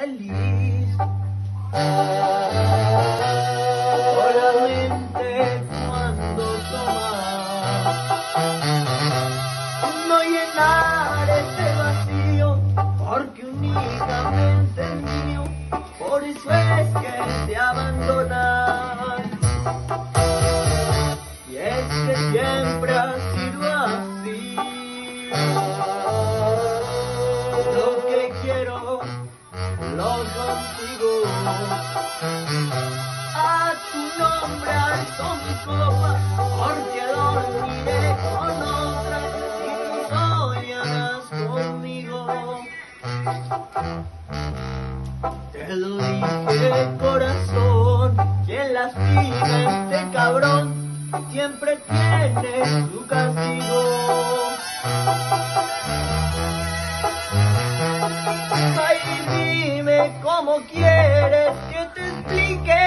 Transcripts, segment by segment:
feliz. Solamente cuando tomas, no llenar este vacío, porque únicamente es mío, por eso es que te abandonan. Y es que siempre ha sido así. Lo que quiero lo consigo. A tu nombre alzo mi copa, porque dormiré con otra y tú soñarás conmigo. Te lo dije, corazón, quien lastima este cabrón siempre tiene su castigo. Ay, dime cómo quieres que te explique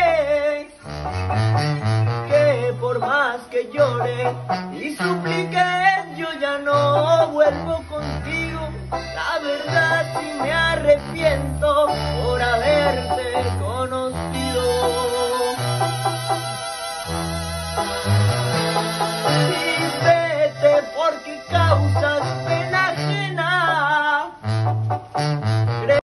que por más que llore y suplique, yo ya no vuelvo contigo. La verdad sí me arrepiento por haberte conocido.